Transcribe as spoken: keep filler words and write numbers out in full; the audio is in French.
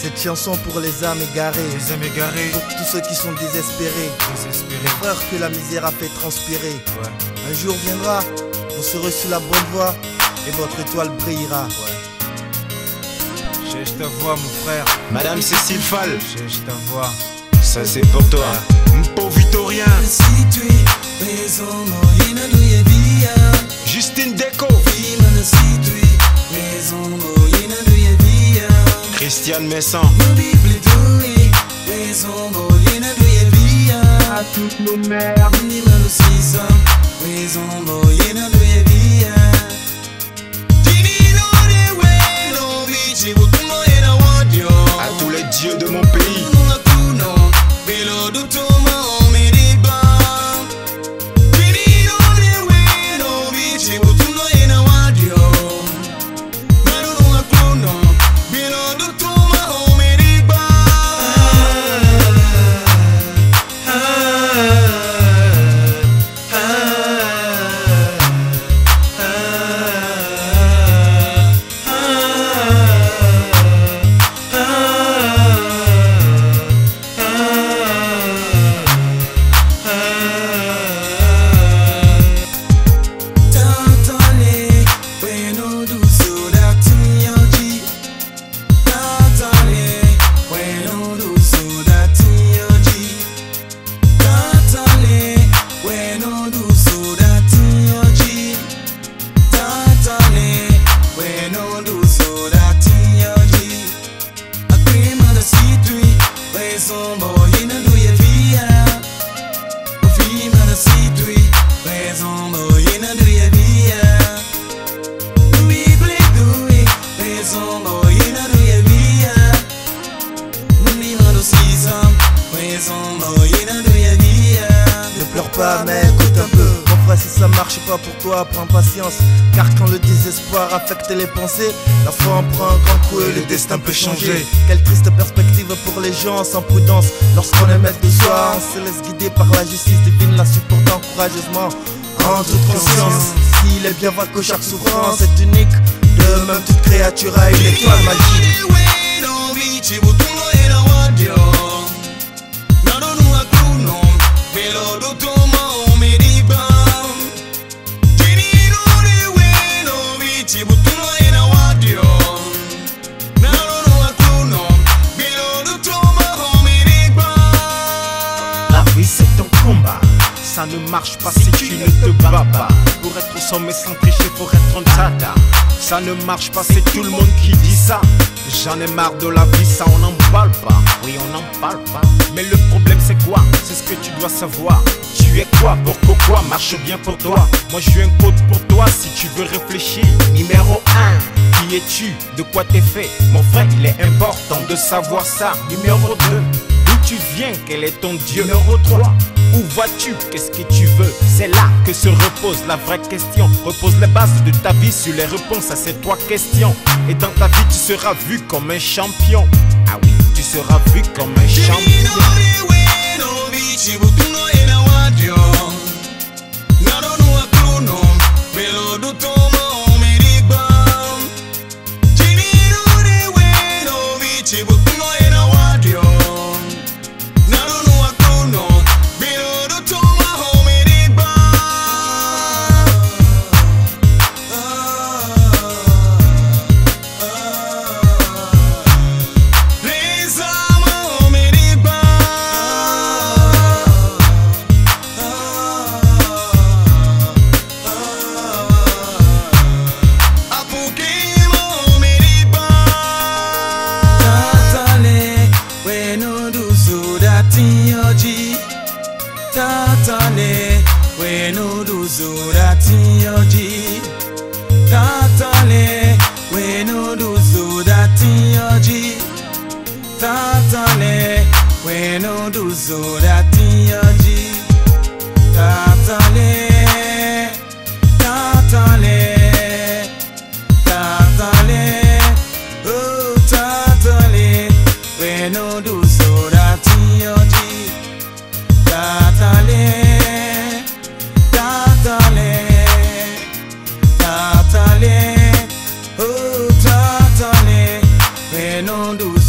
Cette chanson pour les âmes égarées, les âmes égarées, pour tous ceux qui sont désespérés, désespérés, les frères que la misère a fait transpirer. Ouais. Un jour viendra, vous serez sur la bonne voie et votre étoile brillera. Ouais. Cherche ta voix, mon frère. Madame Cécile Fall, Cherche ta voix. ça c'est pour toi. Mpo Victorien, Justine Deco, Christiane Messan, à toutes nos mères, à tous les dieux de mon pays. Ne pleure pas mais écoute un peu. Mon frère, si ça marche pas pour toi, prends patience. Car quand le désespoir affecte les pensées, la foi en prend un grand coup et le destin peut changer. Quelle triste perspective pour les gens sans prudence. Lorsqu'on est maître de soi, on se laisse guider par la justice divine, la supportant courageusement en toute conscience. S'il est bien vrai que chaque souffrance est unique, de même toute créature a une étoile magique. La vie c'est un combat, ça ne marche pas si tu ne te bats pas. Pour être au sommet sans tricher, faut être un tata. Ça ne marche pas, c'est tout le monde qui dit ça. J'en ai marre de la vie, ça on n'en parle pas. Oui, on n'en parle pas. Mais le problème c'est quoi? C'est ce que tu dois savoir. Tu es quoi? Pour que quoi marche bien pour toi? Moi je suis un code pour toi si tu veux réfléchir. Numéro un, qui es-tu? De quoi t'es fait? Mon frère, il est important de savoir ça. Numéro deux, d'où tu viens? Quel est ton Dieu? Numéro trois, où vas-tu? Qu'est-ce que tu veux? C'est là que se repose la vraie question. Repose les bases de ta vie sur les réponses à ces trois questions. Et dans ta vie tu seras vu comme un champion. Ah oui, tu seras vu comme un champion. Tatale, we no do so that in your G. Tatale, we no do so that in your G. Tatale, we no do so that in your G. Tatale, tatale, tatale, oh tatale, we no do so that in your G. Tatale, tatale, tatale, oh tatale, we no do